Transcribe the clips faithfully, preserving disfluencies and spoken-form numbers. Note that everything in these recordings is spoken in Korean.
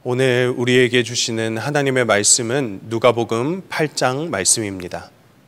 오늘 우리에게 주시는 하나님의 말씀은 누가복음 팔 장 말씀입니다.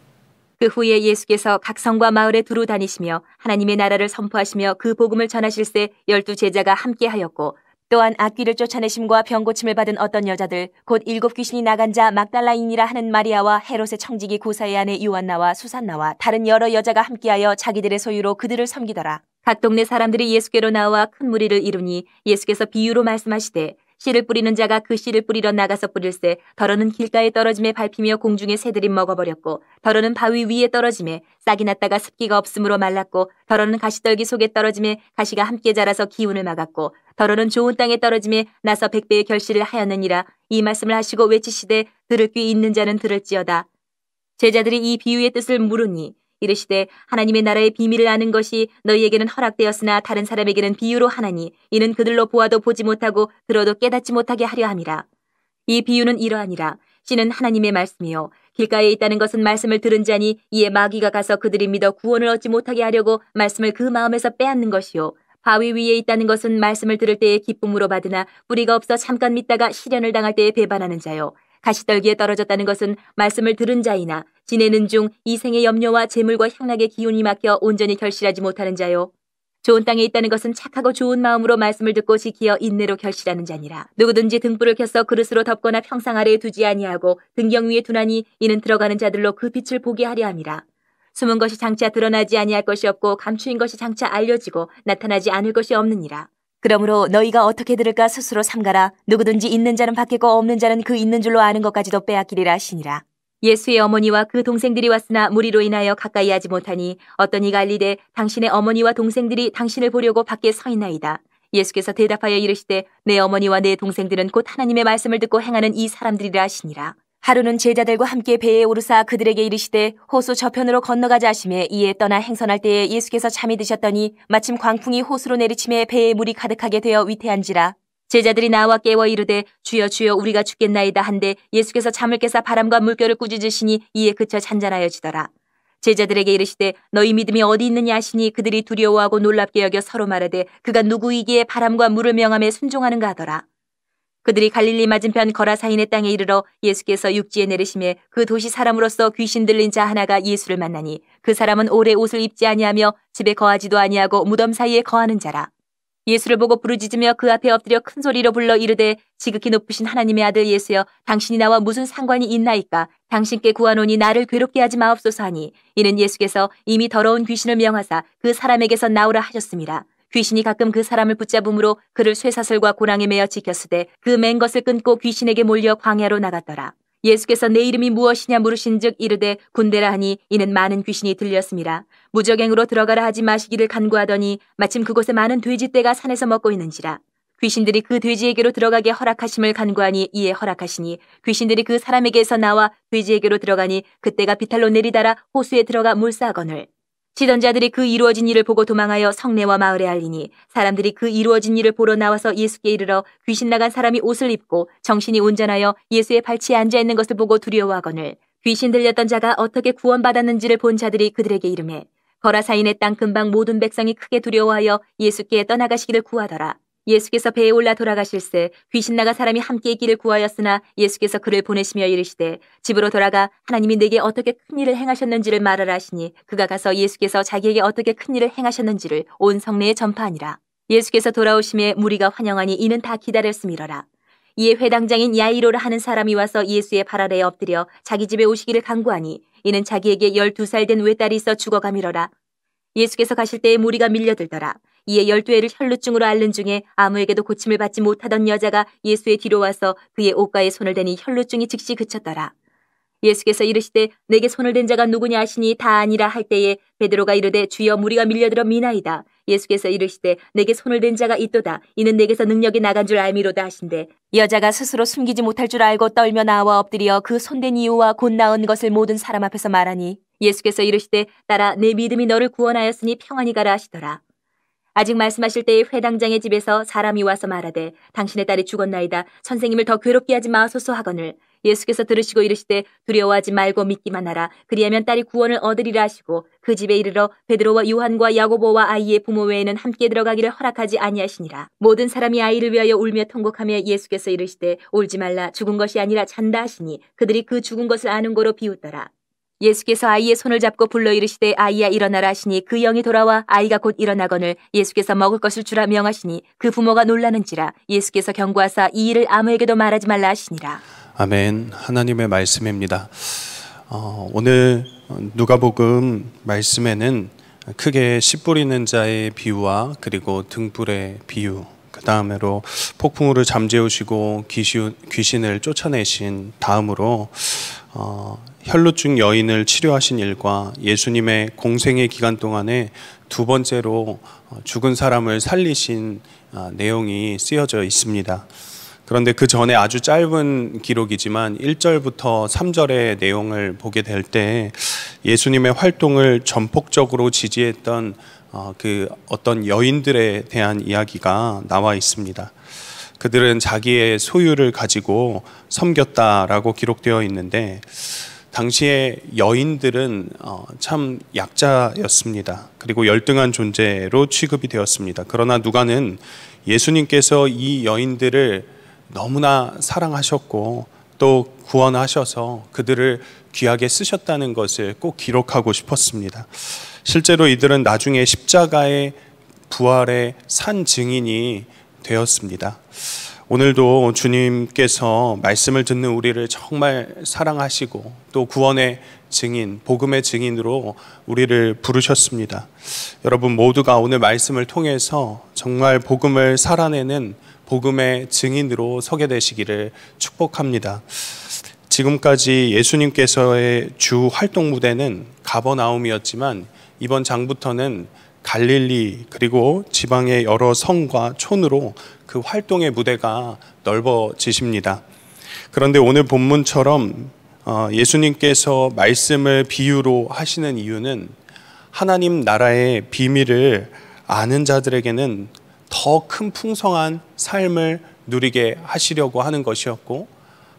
그 후에 예수께서 각 성과 마을에 두루 다니시며 하나님의 나라를 선포하시며 그 복음을 전하실새 열두 제자가 함께하였고, 또한 악귀를 쫓아내심과 병 고침을 받은 어떤 여자들 곧 일곱 귀신이 나간 자 막달라인이라 하는 마리아와 헤롯의 청지기 구사의 아내 요한나와 수산나와 다른 여러 여자가 함께하여 자기들의 소유로 그들을 섬기더라. 각 동네 사람들이 예수께로 나와 큰 무리를 이루니 예수께서 비유로 말씀하시되, 씨를 뿌리는 자가 그 씨를 뿌리러 나가서 뿌릴새 더러는 길가에 떨어짐에 밟히며 공중에 새들이 먹어버렸고, 더러는 바위 위에 떨어짐에 싹이 났다가 습기가 없으므로 말랐고, 더러는 가시떨기 속에 떨어짐에 가시가 함께 자라서 기운을 막았고, 더러는 좋은 땅에 떨어짐에 나서 백배의 결실을 하였느니라. 이 말씀을 하시고 외치시되, 들을 귀 있는 자는 들을지어다. 제자들이 이 비유의 뜻을 물으니 이르시되, 하나님의 나라의 비밀을 아는 것이 너희에게는 허락되었으나 다른 사람에게는 비유로 하나니 이는 그들로 보아도 보지 못하고 들어도 깨닫지 못하게 하려 함이라. 이 비유는 이러하니라. 씨는 하나님의 말씀이요 길가에 있다는 것은 말씀을 들은 자니 이에 마귀가 가서 그들이 믿어 구원을 얻지 못하게 하려고 말씀을 그 마음에서 빼앗는 것이요 바위 위에 있다는 것은 말씀을 들을 때에 기쁨으로 받으나 뿌리가 없어 잠깐 믿다가 시련을 당할 때에 배반하는 자요 가시떨기에 떨어졌다는 것은 말씀을 들은 자이나 지내는 중 이 생의 염려와 재물과 향락의 기운이 막혀 온전히 결실하지 못하는 자요. 좋은 땅에 있다는 것은 착하고 좋은 마음으로 말씀을 듣고 지키어 인내로 결실하는 자니라. 누구든지 등불을 켜서 그릇으로 덮거나 평상 아래에 두지 아니하고 등경 위에 두나니 이는 들어가는 자들로 그 빛을 보게 하려 함이라. 숨은 것이 장차 드러나지 아니할 것이 없고 감추인 것이 장차 알려지고 나타나지 않을 것이 없느니라. 그러므로 너희가 어떻게 들을까 스스로 삼가라. 누구든지 있는 자는 받겠고 없는 자는 그 있는 줄로 아는 것까지도 빼앗기리라 하시니라. 예수의 어머니와 그 동생들이 왔으나 무리로 인하여 가까이 하지 못하니 어떤 이가 알리되 당신의 어머니와 동생들이 당신을 보려고 밖에 서 있나이다. 예수께서 대답하여 이르시되 내 어머니와 내 동생들은 곧 하나님의 말씀을 듣고 행하는 이 사람들이라 하시니라. 하루는 제자들과 함께 배에 오르사 그들에게 이르시되 호수 저편으로 건너가자 하시매 이에 떠나 행선할 때에 예수께서 잠이 드셨더니 마침 광풍이 호수로 내리침에 배에 물이 가득하게 되어 위태한지라. 제자들이 나와 깨워 이르되 주여 주여 우리가 죽겠나이다 한데 예수께서 잠을 깨사 바람과 물결을 꾸짖으시니 이에 그쳐 잔잔하여지더라. 제자들에게 이르시되 너희 믿음이 어디 있느냐 하시니 그들이 두려워하고 놀랍게 여겨 서로 말하되 그가 누구이기에 바람과 물을 명함에 순종하는가 하더라. 그들이 갈릴리 맞은편 거라사인의 땅에 이르러 예수께서 육지에 내리시매 그 도시 사람으로서 귀신 들린 자 하나가 예수를 만나니 그 사람은 오래 옷을 입지 아니하며 집에 거하지도 아니하고 무덤 사이에 거하는 자라. 예수를 보고 부르짖으며 그 앞에 엎드려 큰 소리로 불러 이르되 지극히 높으신 하나님의 아들 예수여 당신이 나와 무슨 상관이 있나이까. 당신께 구하노니 나를 괴롭게 하지 마옵소서 하니 이는 예수께서 이미 더러운 귀신을 명하사 그 사람에게서 나오라 하셨습니다. 귀신이 가끔 그 사람을 붙잡음으로 그를 쇠사슬과 고랑에 매어 지켰으되 그 맨 것을 끊고 귀신에게 몰려 광야로 나갔더라. 예수께서 내 이름이 무엇이냐 물으신즉 이르되 군대라 하니 이는 많은 귀신이 들렸습니다. 무적행으로 들어가라 하지 마시기를 간구하더니 마침 그곳에 많은 돼지떼가 산에서 먹고 있는지라. 귀신들이 그 돼지에게로 들어가게 허락하심을 간구하니 이에 허락하시니 귀신들이 그 사람에게서 나와 돼지에게로 들어가니 그때가 비탈로 내리달아 호수에 들어가 물싸거늘. 치던 자들이 그 이루어진 일을 보고 도망하여 성내와 마을에 알리니 사람들이 그 이루어진 일을 보러 나와서 예수께 이르러 귀신 나간 사람이 옷을 입고 정신이 온전하여 예수의 발치에 앉아있는 것을 보고 두려워하거늘 귀신 들렸던 자가 어떻게 구원받았는지를 본 자들이 그들에게 이르매 거라사인의 땅 근방 모든 백성이 크게 두려워하여 예수께 떠나가시기를 구하더라. 예수께서 배에 올라 돌아가실새 귀신 나간 사람이 함께 있기를 구하였으나 예수께서 그를 보내시며 이르시되 집으로 돌아가 하나님이 내게 어떻게 큰 일을 행하셨는지를 말하라 하시니 그가 가서 예수께서 자기에게 어떻게 큰 일을 행하셨는지를 온 성내에 전파하니라. 예수께서 돌아오심에 무리가 환영하니 이는 다 기다렸음이러라. 이에 회당장인 야이로라 하는 사람이 와서 예수의 발 아래에 엎드려 자기 집에 오시기를 간구하니 이는 자기에게 열두 살 된 외딸이 있어 죽어감이러라. 예수께서 가실 때에 무리가 밀려들더라. 이에 열두 애를 혈루증으로 앓는 중에 아무에게도 고침을 받지 못하던 여자가 예수의 뒤로 와서 그의 옷가에 손을 대니 혈루증이 즉시 그쳤더라. 예수께서 이르시되 내게 손을 댄 자가 누구냐 하시니 다 아니라 할 때에 베드로가 이르되 주여 무리가 밀려들어 미나이다. 예수께서 이르시되 내게 손을 댄 자가 있도다. 이는 내게서 능력이 나간 줄 알미로다 하신대 여자가 스스로 숨기지 못할 줄 알고 떨며 나와 엎드려 그 손댄 이유와 곧 나은 것을 모든 사람 앞에서 말하니 예수께서 이르시되 딸아 내 믿음이 너를 구원하였으니 평안히 가라 하시더라. 아직 말씀하실 때에 회당장의 집에서 사람이 와서 말하되 당신의 딸이 죽었나이다. 선생님을 더 괴롭게 하지 마소서 하거늘 예수께서 들으시고 이르시되 두려워하지 말고 믿기만 하라. 그리하면 딸이 구원을 얻으리라 하시고 그 집에 이르러 베드로와 요한과 야고보와 아이의 부모 외에는 함께 들어가기를 허락하지 아니하시니라. 모든 사람이 아이를 위하여 울며 통곡하며 예수께서 이르시되 울지 말라. 죽은 것이 아니라 잔다 하시니 그들이 그 죽은 것을 아는 거로 비웃더라. 예수께서 아이의 손을 잡고 불러 이르시되 아이야 일어나라 하시니 그 영이 돌아와 아이가 곧 일어나거늘 예수께서 먹을 것을 주라 명하시니 그 부모가 놀라는지라. 예수께서 경고하사 이 일을 아무에게도 말하지 말라 하시니라. 아멘. 하나님의 말씀입니다. 어, 오늘 누가복음 말씀에는 크게 씨 뿌리는 자의 비유와 그리고 등불의 비유, 그 다음으로 폭풍우를 잠재우시고 귀신, 귀신을 쫓아내신 다음으로 어, 혈루증 여인을 치료하신 일과 예수님의 공생의 기간 동안에 두 번째로 죽은 사람을 살리신 내용이 쓰여져 있습니다. 그런데 그 전에 아주 짧은 기록이지만 일 절부터 삼 절의 내용을 보게 될 때 예수님의 활동을 전폭적으로 지지했던 그 어떤 여인들에 대한 이야기가 나와 있습니다. 그들은 자기의 소유를 가지고 섬겼다라고 기록되어 있는데 당시에 여인들은 참 약자였습니다. 그리고 열등한 존재로 취급이 되었습니다. 그러나 누가는 예수님께서 이 여인들을 너무나 사랑하셨고 또 구원하셔서 그들을 귀하게 쓰셨다는 것을 꼭 기록하고 싶었습니다. 실제로 이들은 나중에 십자가의 부활의 산 증인이 되었습니다. 오늘도 주님께서 말씀을 듣는 우리를 정말 사랑하시고 또 구원의 증인, 복음의 증인으로 우리를 부르셨습니다. 여러분 모두가 오늘 말씀을 통해서 정말 복음을 살아내는 복음의 증인으로 서게 되시기를 축복합니다. 지금까지 예수님께서의 주 활동 무대는 가버나움이었지만 이번 장부터는 갈릴리 그리고 지방의 여러 성과 촌으로 그 활동의 무대가 넓어지십니다. 그런데 오늘 본문처럼 예수님께서 말씀을 비유로 하시는 이유는 하나님 나라의 비밀을 아는 자들에게는 더 큰 풍성한 삶을 누리게 하시려고 하는 것이었고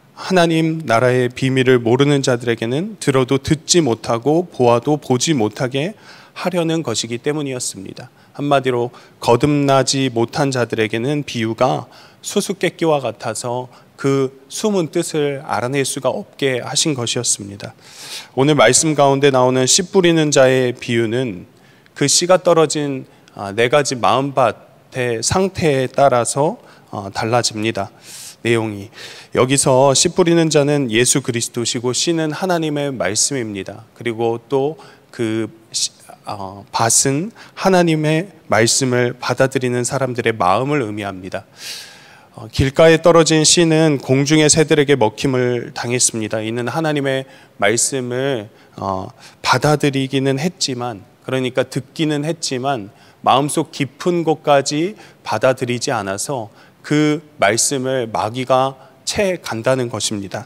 하나님 나라의 비밀을 모르는 자들에게는 들어도 듣지 못하고 보아도 보지 못하게 하려는 것이기 때문이었습니다. 한마디로 거듭나지 못한 자들에게는 비유가 수수께끼와 같아서 그 숨은 뜻을 알아낼 수가 없게 하신 것이었습니다. 오늘 말씀 가운데 나오는 씨 뿌리는 자의 비유는 그 씨가 떨어진 네 가지 마음밭의 상태에 따라서 달라집니다. 내용이 여기서 씨 뿌리는 자는 예수 그리스도시고 씨는 하나님의 말씀입니다. 그리고 또 그 어, 밭은 하나님의 말씀을 받아들이는 사람들의 마음을 의미합니다. 어, 길가에 떨어진 씨는 공중의 새들에게 먹힘을 당했습니다. 이는 하나님의 말씀을 어, 받아들이기는 했지만, 그러니까 듣기는 했지만 마음속 깊은 곳까지 받아들이지 않아서 그 말씀을 마귀가 채 간다는 것입니다.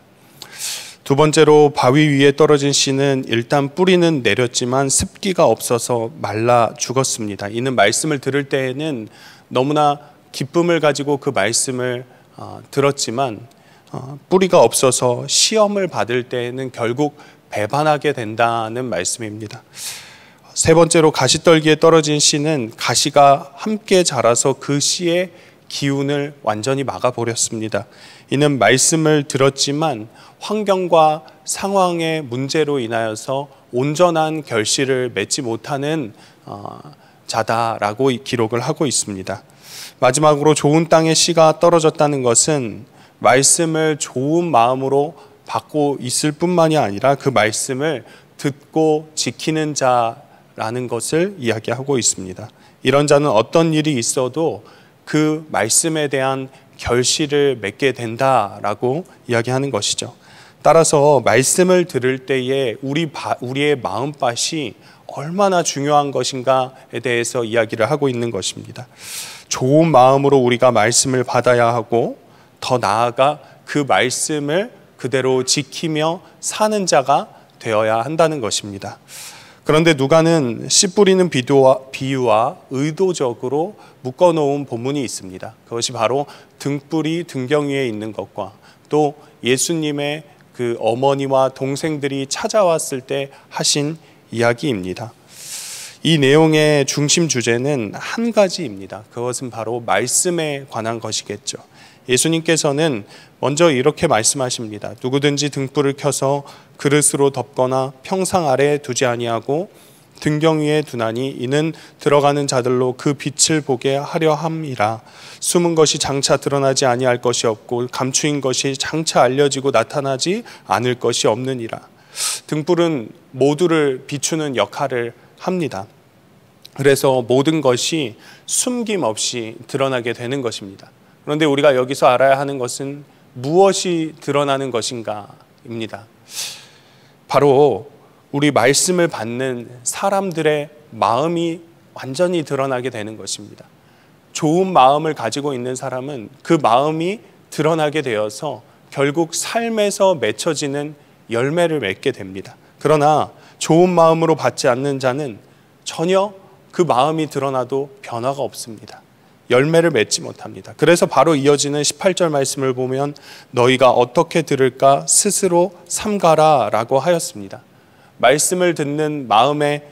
두 번째로 바위 위에 떨어진 씨는 일단 뿌리는 내렸지만 습기가 없어서 말라 죽었습니다. 이는 말씀을 들을 때에는 너무나 기쁨을 가지고 그 말씀을 어, 들었지만 어, 뿌리가 없어서 시험을 받을 때에는 결국 배반하게 된다는 말씀입니다. 세 번째로 가시떨기에 떨어진 씨는 가시가 함께 자라서 그 씨의 기운을 완전히 막아버렸습니다. 이는 말씀을 들었지만 환경과 상황의 문제로 인하여서 온전한 결실을 맺지 못하는 어, 자다라고 기록을 하고 있습니다. 마지막으로 좋은 땅에 씨가 떨어졌다는 것은 말씀을 좋은 마음으로 받고 있을 뿐만이 아니라 그 말씀을 듣고 지키는 자라는 것을 이야기하고 있습니다. 이런 자는 어떤 일이 있어도 그 말씀에 대한 결실을 맺게 된다라고 이야기하는 것이죠. 따라서 말씀을 들을 때에 우리 바, 우리의 마음밭이 얼마나 중요한 것인가에 대해서 이야기를 하고 있는 것입니다. 좋은 마음으로 우리가 말씀을 받아야 하고 더 나아가 그 말씀을 그대로 지키며 사는 자가 되어야 한다는 것입니다. 그런데 누가는 씨 뿌리는 비유와, 비유와 의도적으로 묶어놓은 본문이 있습니다. 그것이 바로 등불이 등경 위에 있는 것과 또 예수님의 그 어머니와 동생들이 찾아왔을 때 하신 이야기입니다. 이 내용의 중심 주제는 한 가지입니다. 그것은 바로 말씀에 관한 것이겠죠. 예수님께서는 먼저 이렇게 말씀하십니다. 누구든지 등불을 켜서 그릇으로 덮거나 평상 아래에 두지 아니하고 등경 위에 두나니 이는 들어가는 자들로 그 빛을 보게 하려 함이라. 숨은 것이 장차 드러나지 아니할 것이 없고 감추인 것이 장차 알려지고 나타나지 않을 것이 없느니라. 등불은 모두를 비추는 역할을 합니다. 그래서 모든 것이 숨김없이 드러나게 되는 것입니다. 그런데 우리가 여기서 알아야 하는 것은 무엇이 드러나는 것인가입니다. 바로 우리 말씀을 받는 사람들의 마음이 완전히 드러나게 되는 것입니다. 좋은 마음을 가지고 있는 사람은 그 마음이 드러나게 되어서 결국 삶에서 맺혀지는 열매를 맺게 됩니다. 그러나 좋은 마음으로 받지 않는 자는 전혀 그 마음이 드러나도 변화가 없습니다. 열매를 맺지 못합니다. 그래서 바로 이어지는 십팔 절 말씀을 보면 너희가 어떻게 들을까 스스로 삼가라 라고 하였습니다. 말씀을 듣는 마음의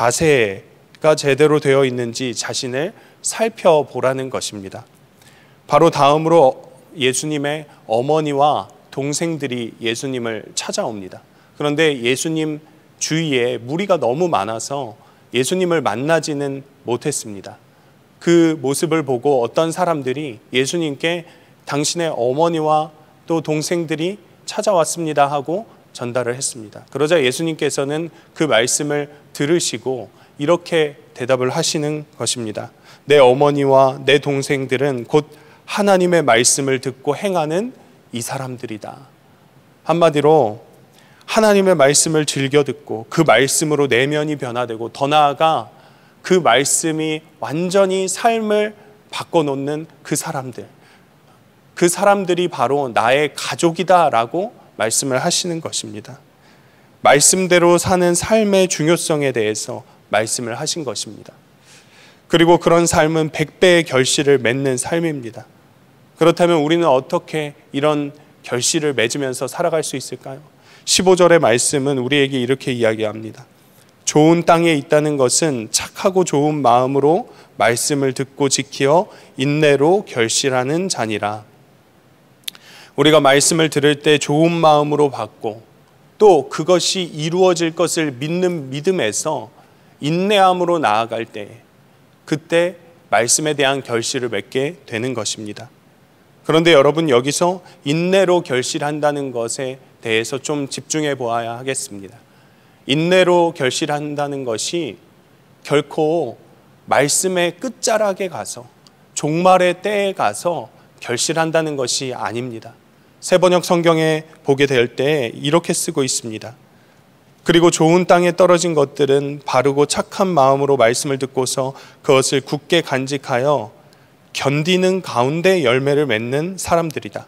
자세가 제대로 되어 있는지 자신을 살펴보라는 것입니다. 바로 다음으로 예수님의 어머니와 동생들이 예수님을 찾아옵니다. 그런데 예수님 주위에 무리가 너무 많아서 예수님을 만나지는 못했습니다. 그 모습을 보고 어떤 사람들이 예수님께 당신의 어머니와 또 동생들이 찾아왔습니다 하고 전달을 했습니다. 그러자 예수님께서는 그 말씀을 들으시고 이렇게 대답을 하시는 것입니다. 내 어머니와 내 동생들은 곧 하나님의 말씀을 듣고 행하는 이 사람들이다. 한마디로 하나님의 말씀을 즐겨 듣고 그 말씀으로 내면이 변화되고 더 나아가 그 말씀이 완전히 삶을 바꿔놓는 그 사람들, 그 사람들이 바로 나의 가족이다라고 말씀을 하시는 것입니다. 말씀대로 사는 삶의 중요성에 대해서 말씀을 하신 것입니다. 그리고 그런 삶은 백배의 결실을 맺는 삶입니다. 그렇다면 우리는 어떻게 이런 결실을 맺으면서 살아갈 수 있을까요? 십오 절의 말씀은 우리에게 이렇게 이야기합니다. 좋은 땅에 있다는 것은 착하고 좋은 마음으로 말씀을 듣고 지키어 인내로 결실하는 자니라. 우리가 말씀을 들을 때 좋은 마음으로 받고 또 그것이 이루어질 것을 믿는 믿음에서 인내함으로 나아갈 때 그때 말씀에 대한 결실을 맺게 되는 것입니다. 그런데 여러분 여기서 인내로 결실한다는 것에 대해서 좀 집중해 보아야 하겠습니다. 인내로 결실한다는 것이 결코 말씀의 끝자락에 가서 종말의 때에 가서 결실한다는 것이 아닙니다. 새번역 성경에 보게 될 때 이렇게 쓰고 있습니다. 그리고 좋은 땅에 떨어진 것들은 바르고 착한 마음으로 말씀을 듣고서 그것을 굳게 간직하여 견디는 가운데 열매를 맺는 사람들이다.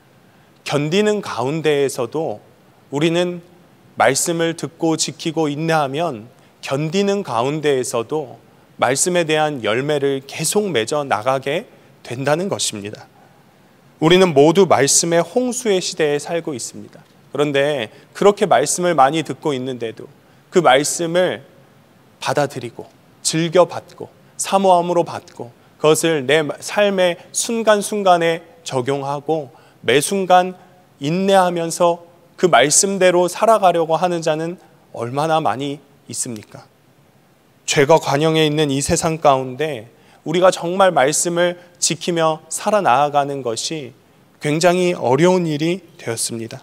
견디는 가운데에서도 우리는 말씀을 듣고 지키고 인내하면 견디는 가운데에서도 말씀에 대한 열매를 계속 맺어 나가게 된다는 것입니다. 우리는 모두 말씀의 홍수의 시대에 살고 있습니다. 그런데 그렇게 말씀을 많이 듣고 있는데도 그 말씀을 받아들이고 즐겨받고 사모함으로 받고 그것을 내 삶의 순간순간에 적용하고 매 순간 인내하면서 그 말씀대로 살아가려고 하는 자는 얼마나 많이 있습니까? 죄가 관영해 있는 이 세상 가운데 우리가 정말 말씀을 지키며 살아나가는 것이 굉장히 어려운 일이 되었습니다.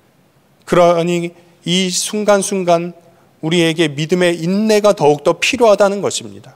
그러니 이 순간순간 우리에게 믿음의 인내가 더욱더 필요하다는 것입니다.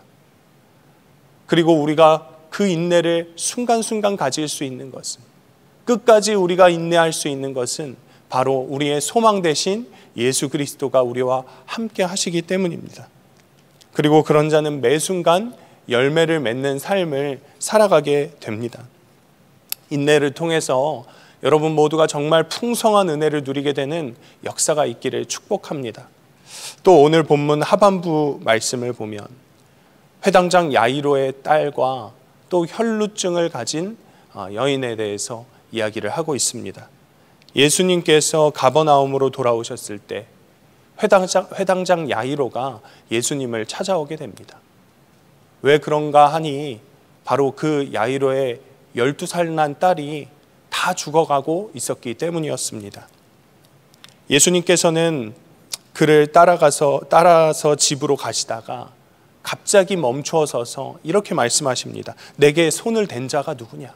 그리고 우리가 그 인내를 순간순간 가질 수 있는 것은, 끝까지 우리가 인내할 수 있는 것은 바로 우리의 소망 되신 예수 그리스도가 우리와 함께 하시기 때문입니다. 그리고 그런 자는 매 순간 열매를 맺는 삶을 살아가게 됩니다. 인내를 통해서 여러분 모두가 정말 풍성한 은혜를 누리게 되는 역사가 있기를 축복합니다. 또 오늘 본문 하반부 말씀을 보면 회당장 야이로의 딸과 또 혈루증을 가진 여인에 대해서 이야기를 하고 있습니다. 예수님께서 가버나움으로 돌아오셨을 때 회당장, 회당장 야이로가 예수님을 찾아오게 됩니다. 왜 그런가 하니 바로 그 야이로의 열두 살 난 딸이 다 죽어가고 있었기 때문이었습니다. 예수님께서는 그를 따라가서 따라서 집으로 가시다가 갑자기 멈추어 서서 이렇게 말씀하십니다. 내게 손을 댄 자가 누구냐?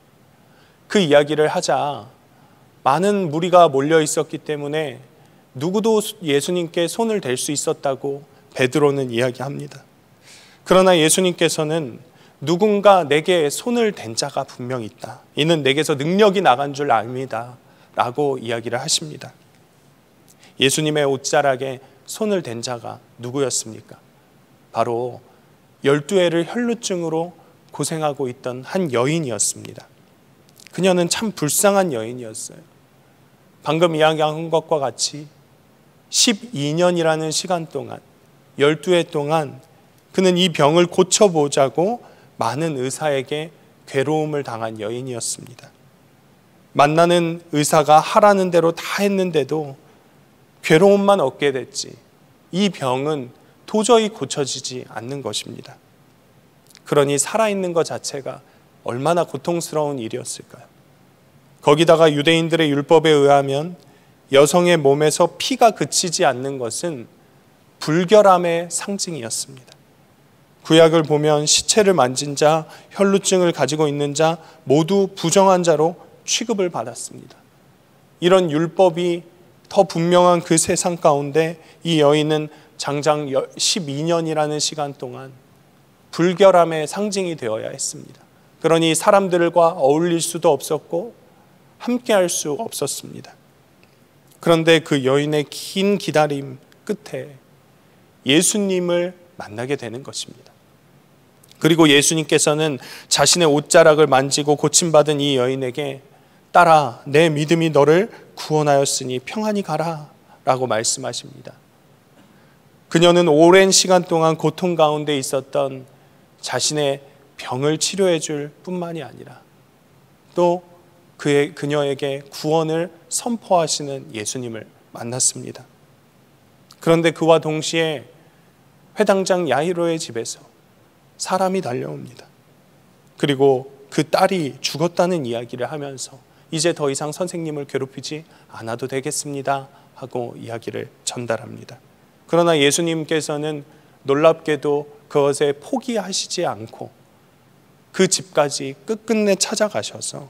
그 이야기를 하자 많은 무리가 몰려 있었기 때문에 누구도 예수님께 손을 댈 수 있었다고 베드로는 이야기합니다. 그러나 예수님께서는 누군가 내게 손을 댄 자가 분명히 있다. 이는 내게서 능력이 나간 줄 압니다. 라고 이야기를 하십니다. 예수님의 옷자락에 손을 댄 자가 누구였습니까? 바로 열두 해를 혈루증으로 고생하고 있던 한 여인이었습니다. 그녀는 참 불쌍한 여인이었어요. 방금 이야기한 것과 같이 십이 년이라는 시간 동안, 열두 해 동안 그는 이 병을 고쳐보자고 많은 의사에게 괴로움을 당한 여인이었습니다. 만나는 의사가 하라는 대로 다 했는데도 괴로움만 얻게 됐지 이 병은 도저히 고쳐지지 않는 것입니다. 그러니 살아있는 것 자체가 얼마나 고통스러운 일이었을까요? 거기다가 유대인들의 율법에 의하면 여성의 몸에서 피가 그치지 않는 것은 불결함의 상징이었습니다. 구약을 보면 시체를 만진 자, 혈루증을 가지고 있는 자 모두 부정한 자로 취급을 받았습니다. 이런 율법이 더 분명한 그 세상 가운데 이 여인은 장장 십이 년이라는 시간 동안 불결함의 상징이 되어야 했습니다. 그러니 사람들과 어울릴 수도 없었고 함께할 수 없었습니다. 그런데 그 여인의 긴 기다림 끝에 예수님을 만나게 되는 것입니다. 그리고 예수님께서는 자신의 옷자락을 만지고 고침받은 이 여인에게 딸아, 내 믿음이 너를 구원하였으니 평안히 가라 라고 말씀하십니다. 그녀는 오랜 시간 동안 고통 가운데 있었던 자신의 병을 치료해 줄 뿐만이 아니라 또 그의, 그녀에게 구원을 선포하시는 예수님을 만났습니다. 그런데 그와 동시에 회당장 야이로의 집에서 사람이 달려옵니다. 그리고 그 딸이 죽었다는 이야기를 하면서 이제 더 이상 선생님을 괴롭히지 않아도 되겠습니다 하고 이야기를 전달합니다. 그러나 예수님께서는 놀랍게도 그것에 포기하시지 않고 그 집까지 끝끝내 찾아가셔서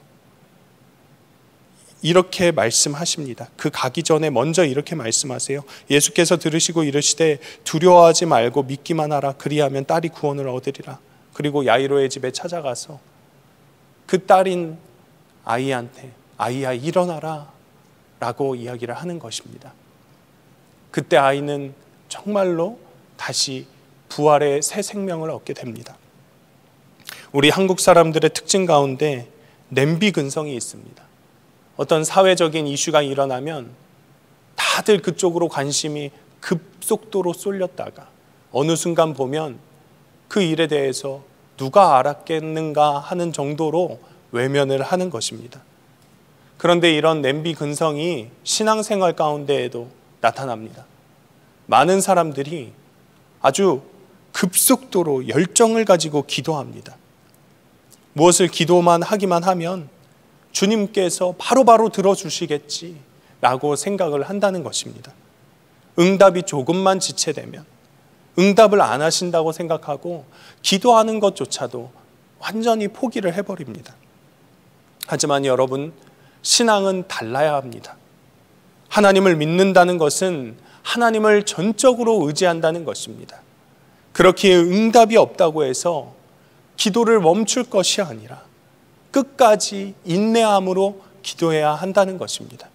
이렇게 말씀하십니다. 그 가기 전에 먼저 이렇게 말씀하세요. 예수께서 들으시고 이르시되 두려워하지 말고 믿기만 하라. 그리하면 딸이 구원을 얻으리라. 그리고 야이로의 집에 찾아가서 그 딸인 아이한테 아이야 일어나라 라고 이야기를 하는 것입니다. 그때 아이는 정말로 다시 부활의 새 생명을 얻게 됩니다. 우리 한국 사람들의 특징 가운데 냄비 근성이 있습니다. 어떤 사회적인 이슈가 일어나면 다들 그쪽으로 관심이 급속도로 쏠렸다가 어느 순간 보면 그 일에 대해서 누가 알았겠는가 하는 정도로 외면을 하는 것입니다. 그런데 이런 냄비 근성이 신앙생활 가운데에도 나타납니다. 많은 사람들이 아주 급속도로 열정을 가지고 기도합니다. 무엇을 기도만 하기만 하면 주님께서 바로바로 들어주시겠지라고 생각을 한다는 것입니다. 응답이 조금만 지체되면 응답을 안 하신다고 생각하고 기도하는 것조차도 완전히 포기를 해버립니다. 하지만 여러분, 신앙은 달라야 합니다. 하나님을 믿는다는 것은 하나님을 전적으로 의지한다는 것입니다. 그렇기에 응답이 없다고 해서 기도를 멈출 것이 아니라 끝까지 인내함으로 기도해야 한다는 것입니다.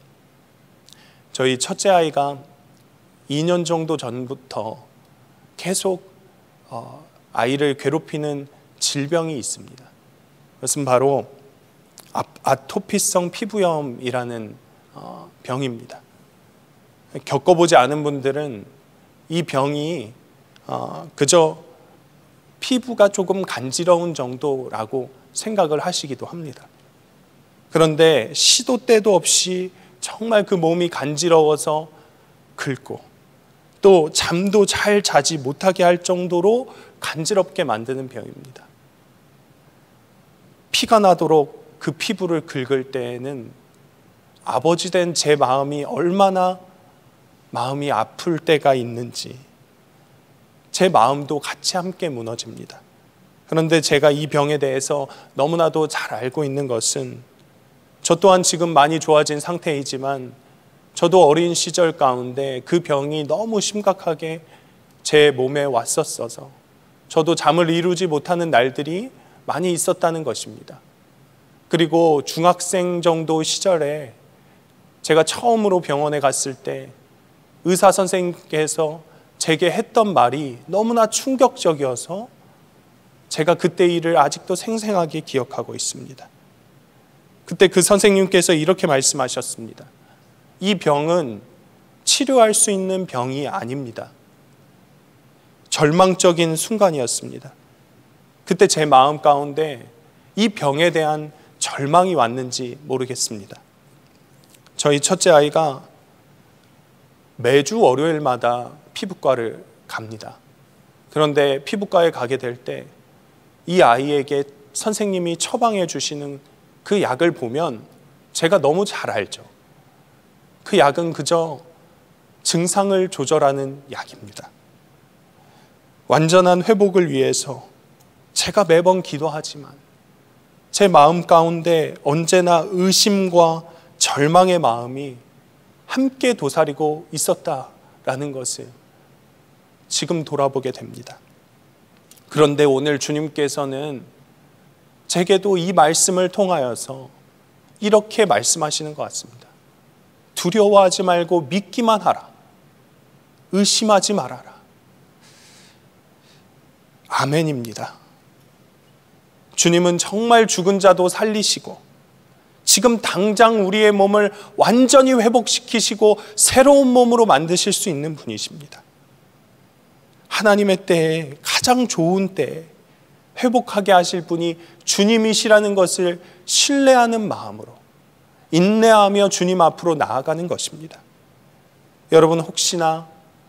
저희 첫째 아이가 이 년 정도 전부터 계속 아이를 괴롭히는 질병이 있습니다. 그것은 바로 아토피성 피부염이라는 병입니다. 겪어보지 않은 분들은 이 병이 그저 피부가 조금 간지러운 정도라고 생각을 하시기도 합니다. 그런데 시도 때도 없이 정말 그 몸이 간지러워서 긁고 또 잠도 잘 자지 못하게 할 정도로 간지럽게 만드는 병입니다. 피가 나도록 그 피부를 긁을 때에는 아버지 된 제 마음이 얼마나 마음이 아플 때가 있는지 제 마음도 같이 함께 무너집니다. 그런데 제가 이 병에 대해서 너무나도 잘 알고 있는 것은 저 또한 지금 많이 좋아진 상태이지만 저도 어린 시절 가운데 그 병이 너무 심각하게 제 몸에 왔었어서 저도 잠을 이루지 못하는 날들이 많이 있었다는 것입니다. 그리고 중학생 정도 시절에 제가 처음으로 병원에 갔을 때 의사 선생님께서 제게 했던 말이 너무나 충격적이어서 제가 그때 일을 아직도 생생하게 기억하고 있습니다. 그때 그 선생님께서 이렇게 말씀하셨습니다. 이 병은 치료할 수 있는 병이 아닙니다. 절망적인 순간이었습니다. 그때 제 마음 가운데 이 병에 대한 절망이 왔는지 모르겠습니다. 저희 첫째 아이가 매주 월요일마다 피부과를 갑니다. 그런데 피부과에 가게 될 때 이 아이에게 선생님이 처방해 주시는 그 약을 보면 제가 너무 잘 알죠. 그 약은 그저 증상을 조절하는 약입니다. 완전한 회복을 위해서 제가 매번 기도하지만 제 마음 가운데 언제나 의심과 절망의 마음이 함께 도사리고 있었다라는 것을 지금 돌아보게 됩니다. 그런데 오늘 주님께서는 제게도 이 말씀을 통하여서 이렇게 말씀하시는 것 같습니다. 두려워하지 말고 믿기만 하라. 의심하지 말아라. 아멘입니다. 주님은 정말 죽은 자도 살리시고 지금 당장 우리의 몸을 완전히 회복시키시고 새로운 몸으로 만드실 수 있는 분이십니다. 하나님의 때에 가장 좋은 때에 회복하게 하실 분이 주님이시라는 것을 신뢰하는 마음으로 인내하며 주님 앞으로 나아가는 것입니다. 여러분, 혹시나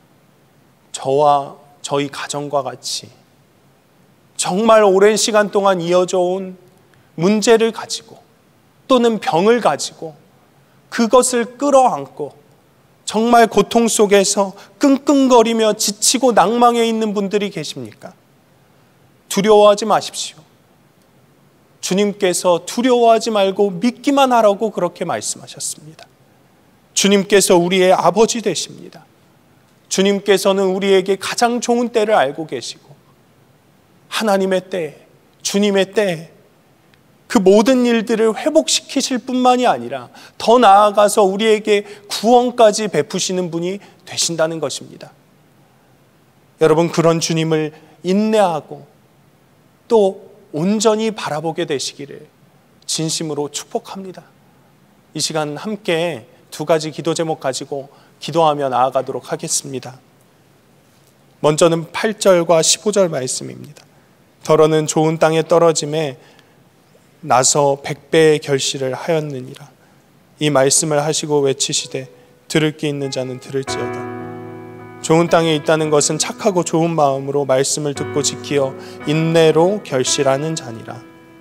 저와 저희 가정과 같이 정말 오랜 시간 동안 이어져 온 문제를 가지고 또는 병을 가지고 그것을 끌어안고 정말 고통 속에서 끙끙거리며 지치고 낭망해 있는 분들이 계십니까? 두려워하지 마십시오. 주님께서 두려워하지 말고 믿기만 하라고 그렇게 말씀하셨습니다. 주님께서 우리의 아버지 되십니다. 주님께서는 우리에게 가장 좋은 때를 알고 계시고 하나님의 때, 주님의 때 그 모든 일들을 회복시키실 뿐만이 아니라 더 나아가서 우리에게 구원까지 베푸시는 분이 되신다는 것입니다. 여러분, 그런 주님을 인내하고 또 온전히 바라보게 되시기를 진심으로 축복합니다. 이 시간 함께 두 가지 기도 제목 가지고 기도하며 나아가도록 하겠습니다. 먼저는 팔 절과 십오 절 말씀입니다. 더러는 좋은 땅에 떨어짐에 나서 백배의 결실을 하였느니라. 이 말씀을 하시고 외치시되 들을 게 있는 자는 들을지어다. 좋은 땅에 있다는 것은 착하고 좋은 마음으로 말씀을 듣고 지키어 인내로 결실하는 자니라.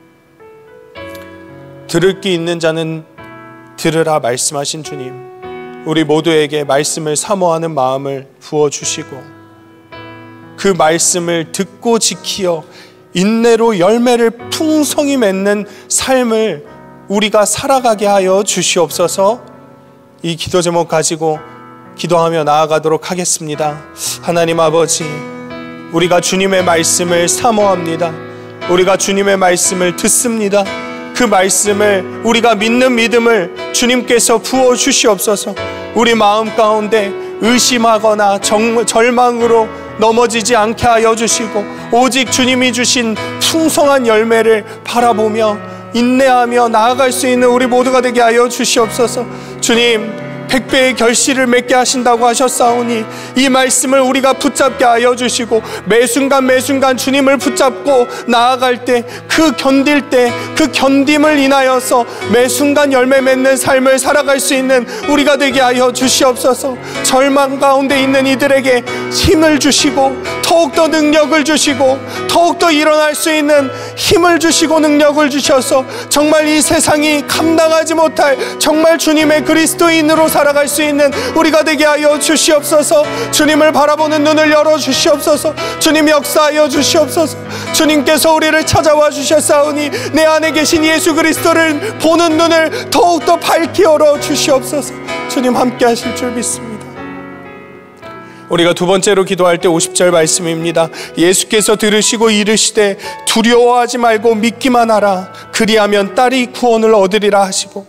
들을 게 있는 자는 들으라 말씀하신 주님, 우리 모두에게 말씀을 사모하는 마음을 부어주시고 그 말씀을 듣고 지키어 인내로 열매를 풍성히 맺는 삶을 우리가 살아가게 하여 주시옵소서. 이 기도 제목 가지고 기도하며 나아가도록 하겠습니다. 하나님 아버지, 우리가 주님의 말씀을 사모합니다. 우리가 주님의 말씀을 듣습니다. 그 말씀을 우리가 믿는 믿음을 주님께서 부어주시옵소서. 우리 마음 가운데 의심하거나 정, 절망으로 넘어지지 않게 하여 주시고 오직 주님이 주신 풍성한 열매를 바라보며 인내하며 나아갈 수 있는 우리 모두가 되게 하여 주시옵소서. 주님, 백배의 결실을 맺게 하신다고 하셨사오니 이 말씀을 우리가 붙잡게 하여 주시고 매 순간 매 순간 주님을 붙잡고 나아갈 때 그 견딜 때 그 견딤을 인하여서 매 순간 열매 맺는 삶을 살아갈 수 있는 우리가 되게 하여 주시옵소서. 절망 가운데 있는 이들에게 힘을 주시고 더욱더 능력을 주시고 더욱더 일어날 수 있는 힘을 주시고 능력을 주셔서 정말 이 세상이 감당하지 못할 정말 주님의 그리스도인으로 살아갈 수 있는 우리가 되게 하여 주시옵소서. 주님을 바라보는 눈을 열어 주시옵소서. 주님 역사하여 주시옵소서. 주님께서 우리를 찾아와 주셨사오니 내 안에 계신 예수 그리스도를 보는 눈을 더욱더 밝히 열어 주시옵소서. 주님 함께 하실 줄 믿습니다. 우리가 두 번째로 기도할 때 오십 절 말씀입니다. 예수께서 들으시고 이르시되 두려워하지 말고 믿기만 하라. 그리하면 딸이 구원을 얻으리라 하시고,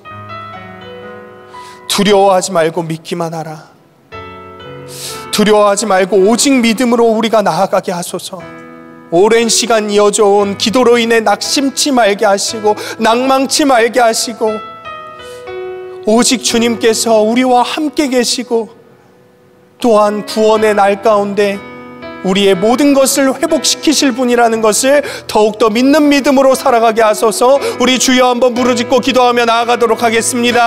두려워하지 말고 믿기만 하라. 두려워하지 말고 오직 믿음으로 우리가 나아가게 하소서. 오랜 시간 이어져 온 기도로 인해 낙심치 말게 하시고 낭망치 말게 하시고 오직 주님께서 우리와 함께 계시고 또한 구원의 날 가운데 우리의 모든 것을 회복시키실 분이라는 것을 더욱더 믿는 믿음으로 살아가게 하소서. 우리 주여 한번 부르짖고 기도하며 나아가도록 하겠습니다.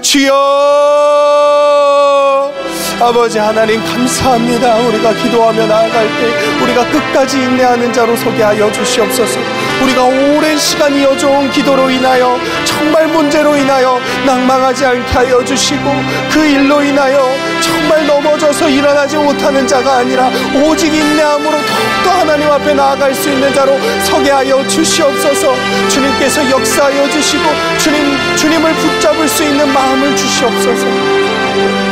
주여, 아버지 하나님 감사합니다. 우리가 기도하며 나아갈 때 우리가 끝까지 인내하는 자로 서게 하여 주시옵소서. 우리가 오랜 시간 이어져 온 기도로 인하여 정말 문제로 인하여 낭망하지 않게 하여 주시고 그 일로 인하여 정말 넘어져서 일어나지 못하는 자가 아니라 오직 인내함으로 더욱더 하나님 앞에 나아갈 수 있는 자로 서게 하여 주시옵소서. 주님께서 역사하여 주시고 주님, 주님을 붙잡을 수 있는 마음을 주시옵소서.